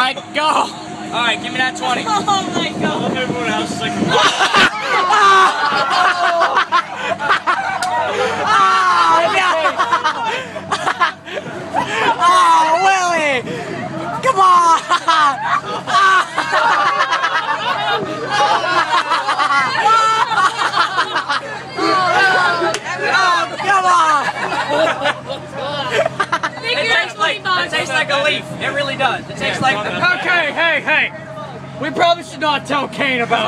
Alright, go! Alright, give me that 20. Oh my god. Everyone else is like, oh, Willy! Come on! Come on! It tastes like a leaf. It really does. It tastes like the... Okay, hey! We probably should not tell Kane about